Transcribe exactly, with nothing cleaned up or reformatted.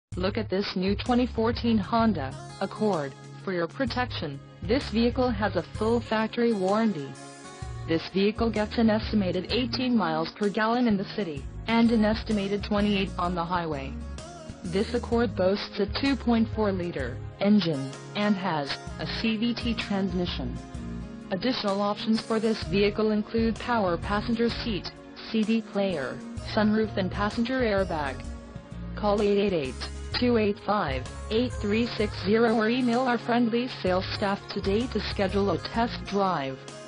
Look at this new twenty fourteen Honda Accord. For your protection, this vehicle has a full factory warranty. This vehicle gets an estimated eighteen miles per gallon in the city, and an estimated twenty-eight on the highway. This Accord boasts a two point four liter engine, and has a C V T transmission. Additional options for this vehicle include power passenger seat, C D player, sunroof and passenger airbag. Call eight eight eight, two eight five, eight three six zero or email our friendly sales staff today to schedule a test drive.